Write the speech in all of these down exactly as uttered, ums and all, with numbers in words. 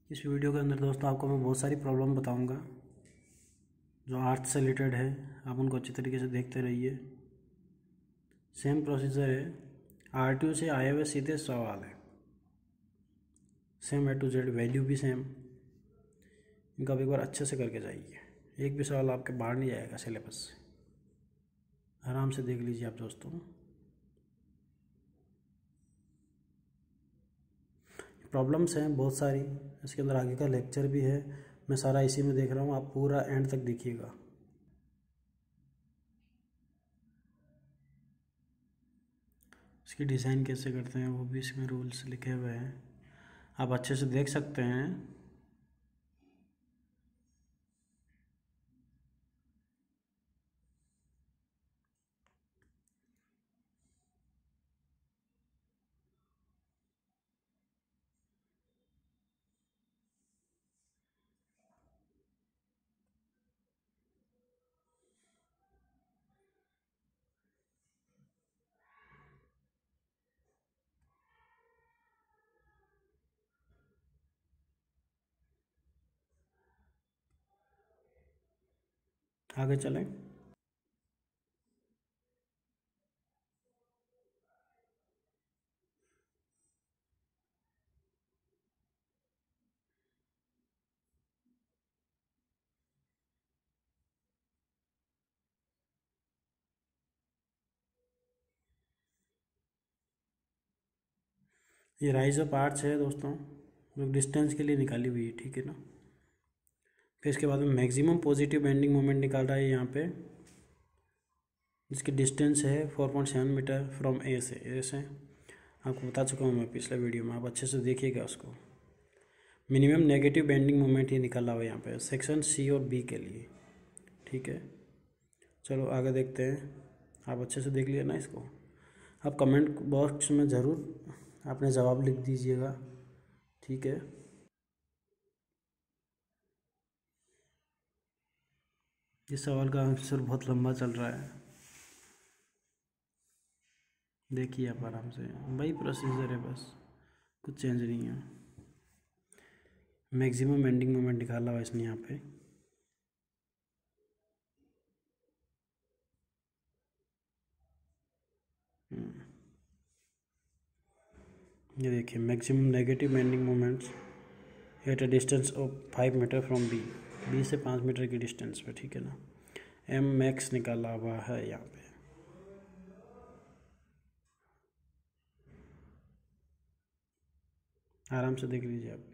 इस वीडियो के अंदर दोस्तों आपको मैं बहुत सारी प्रॉब्लम बताऊंगा जो आर्ट से रिलेटेड है। आप उनको अच्छी तरीके से देखते रहिए। सेम प्रोसीजर है, आरटीओ से आए हुए सीधे सवाल है, same A to Z, value भी सेम। इनका भी एक बार अच्छे से करके जाइए, एक भी सवाल आपके बाहर नहीं जाएगा सिलेबस से। आराम से देख लीजिए आप दोस्तों। प्रॉब्लम्स हैं बहुत सारी, इसके अंदर आगे का लेक्चर भी है, मैं सारा इसी में देख रहा हूँ। आप पूरा एंड तक देखिएगा। इसकी डिज़ाइन कैसे करते हैं वो भी इसमें रूल्स लिखे हुए हैं, आप अच्छे से देख सकते हैं। आगे चलें। ये राइज ऑफ आर्च है दोस्तों, जो डिस्टेंस के लिए निकाली हुई है, ठीक है ना। फिर इसके बाद में मैक्सिमम पॉजिटिव बेंडिंग मोमेंट निकाल रहा है यहाँ पे, जिसकी डिस्टेंस है four point seven metre from A से। ए से आपको बता चुका हूँ मैं पिछले वीडियो में, आप अच्छे से देखिएगा उसको। मिनिमम नेगेटिव बेंडिंग मोमेंट ही निकाला हुआ है यहाँ पे सेक्शन सी और बी के लिए, ठीक है। चलो आगे देखते हैं। आप अच्छे से देख लिया ना इसको। आप कमेंट बॉक्स में ज़रूर अपने जवाब लिख दीजिएगा, ठीक है। इस सवाल का आंसर बहुत लंबा चल रहा है, देखिए आप आराम से। वही प्रोसीजर है, बस कुछ चेंज नहीं है। मैक्सिमम बेंडिंग मोमेंट निकाला हुआ इसने यहाँ पे। ये देखिए, maximum negative bending moments at a distance of five metre from B, B से पाँच मीटर की डिस्टेंस पे, ठीक है ना। एम मैक्स निकाला हुआ है यहाँ पे। आराम से देख लीजिए आप।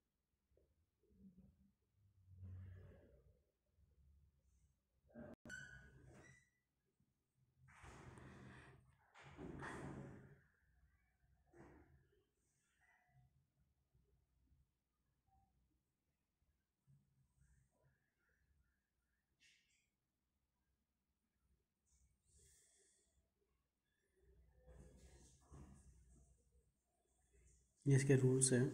ये इसके रूल्स हैं,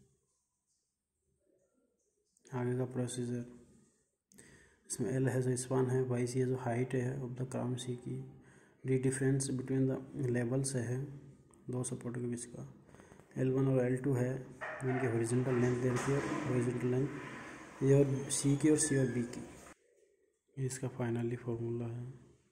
आगे का प्रोसीजर। इसमें एल है जो स्पान है, वाई सी है जो हाइट है ऑफ द क्राउन सी की, D difference between the levels है दो सपोर्ट के बीच का, एल वन और एल टू है इनकी हॉरिजॉन्टल लेंथ दे रखी है, हॉरिजॉन्टल लेंथ ये और सी की और सी और बी की। ये इसका फाइनली फॉर्मूला है।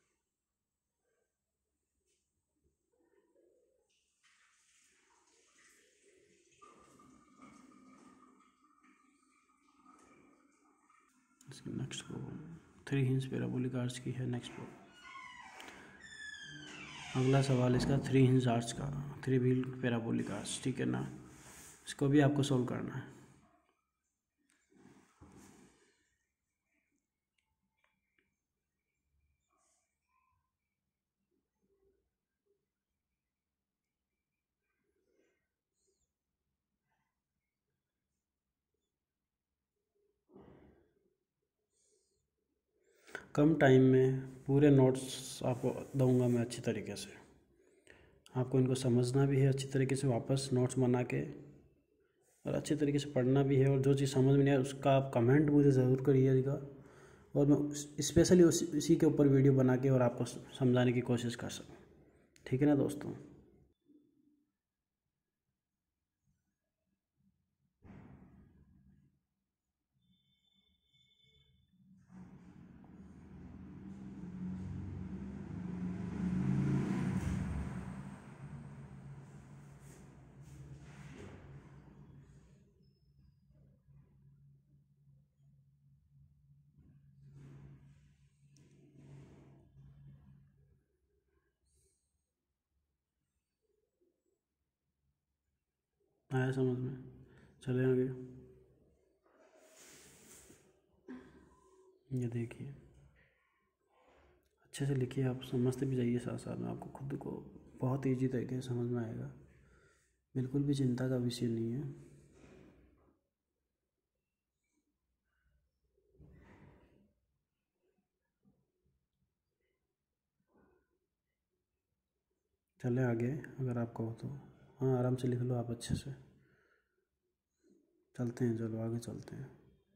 इसकी next problem three hinge parabolic arch की है। नेक्स्ट प्रॉब्लम, अगला सवाल इसका थ्री हिंज आर्च का, थ्री व्हील पैराबोलिक आर्च, ठीक है ना। इसको भी आपको सॉल्व करना है। कम टाइम में पूरे नोट्स आपको दूंगा मैं अच्छी तरीके से। आपको इनको समझना भी है अच्छी तरीके से, वापस नोट्स बना के, और अच्छी तरीके से पढ़ना भी है। और जो चीज़ समझ में नहीं आए उसका आप कमेंट मुझे ज़रूर करिएगा, और मैं स्पेशली उसी इसी के ऊपर वीडियो बना के और आपको समझाने की कोशिश कर सकूँ, ठीक है ना दोस्तों। आया समझ में? चले आगे। ये देखिए, अच्छे से लिखिए, आप समझते भी जाइए साथ साथ में, आपको खुद को बहुत ईजी तरीके से समझ में आएगा, बिल्कुल भी चिंता का विषय नहीं है। चले आगे अगर आपको हो तो। हाँ, आराम से लिख लो आप अच्छे से। चलते हैं, चलो आगे चलते हैं।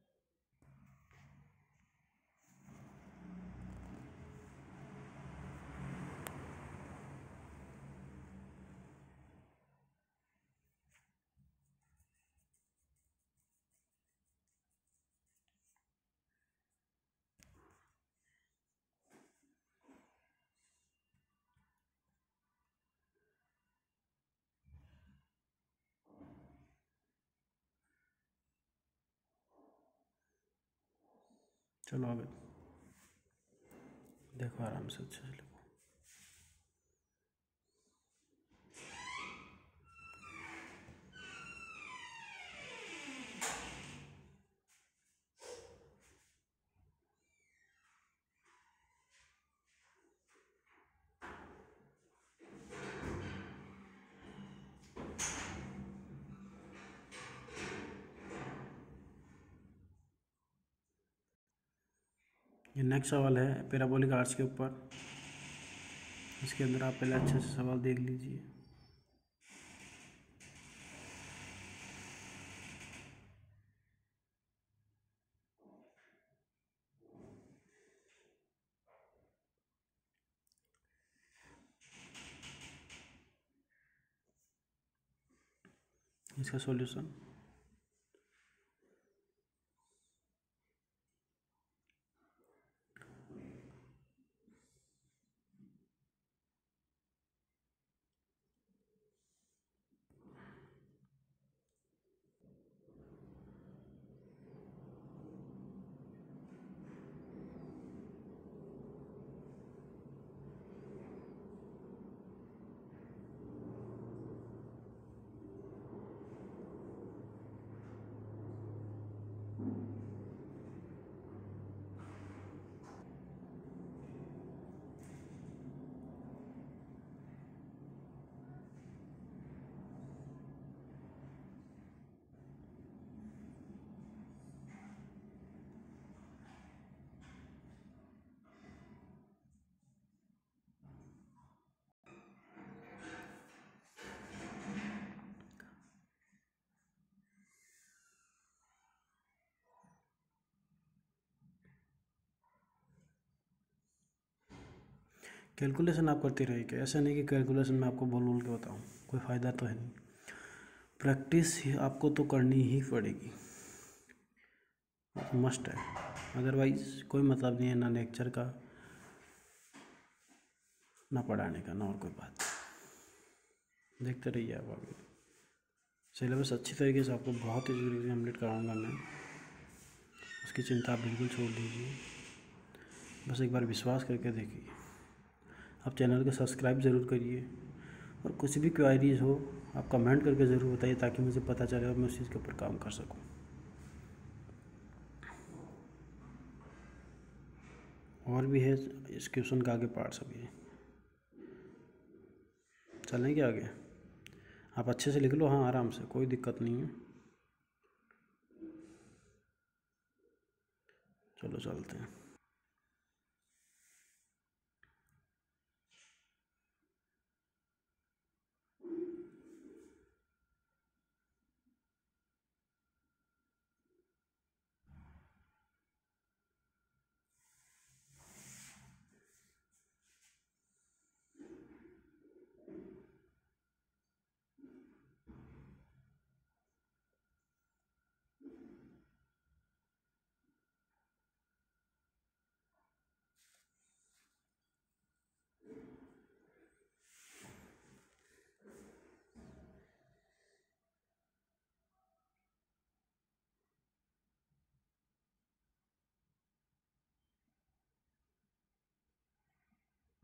चलो आगे देखो, आराम से अच्छे से लिखो। ये नेक्स्ट सवाल है पैराबोलिक आर्च के ऊपर। इसके अंदर आप पहले अच्छे से सवाल देख लीजिए। इसका सॉल्यूशन कैलकुलेशन आप करते रहिए, कि ऐसा नहीं कि कैलकुलेशन में आपको बोल बोल के बताऊँ, कोई फ़ायदा तो है नहीं। प्रैक्टिस आपको तो करनी ही पड़ेगी, मस्ट है, अदरवाइज़ कोई मतलब नहीं है ना लेक्चर का, ना पढ़ाने का, ना और कोई बात। देखते रहिए आप आगे। सिलेबस अच्छी तरीके से आपको बहुत ही जरूरी कंप्लीट कराऊंगा मैं, उसकी चिंता आप बिल्कुल छोड़ दीजिए। बस एक बार विश्वास करके देखिए। आप चैनल को सब्सक्राइब ज़रूर करिए, और कुछ भी क्वेरीज हो आप कमेंट करके ज़रूर बताइए, ताकि मुझे पता चले और मैं उस चीज़ के ऊपर काम कर सकूं। और भी है इस क्वेश्चन का आगे पार्ट सभी। चलेंगे आगे, आप अच्छे से लिख लो, हाँ आराम से, कोई दिक्कत नहीं है। चलो चलते हैं।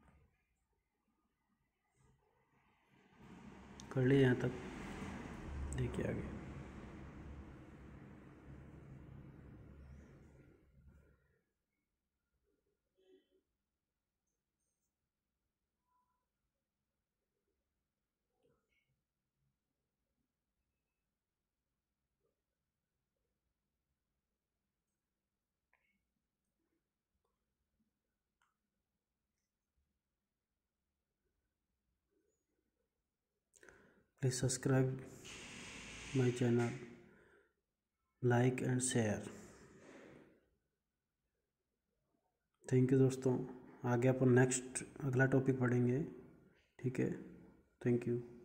कर लिए यहाँ तक? देखिए आगे। Please subscribe my channel, like and share. Thank you दोस्तों। आगे अपन नेक्स्ट अगला टॉपिक पढ़ेंगे। ठीक है, थैंक यू।